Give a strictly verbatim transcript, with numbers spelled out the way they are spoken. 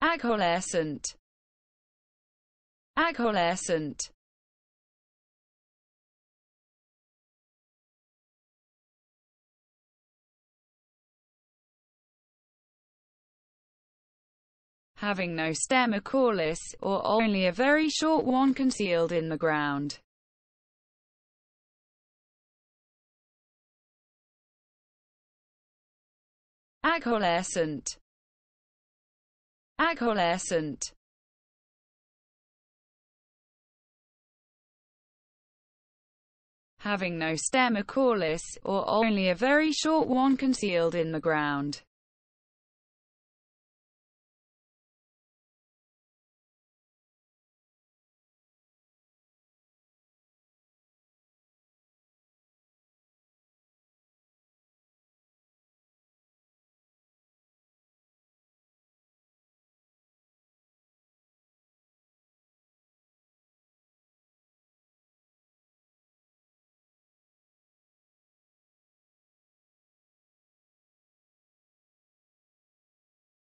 Acaulescent. Acaulescent. Having no stem, acaulous, or only a very short one concealed in the ground. Acaulescent. Acaulescent. Having no stem, acaulous, or only a very short one concealed in the ground.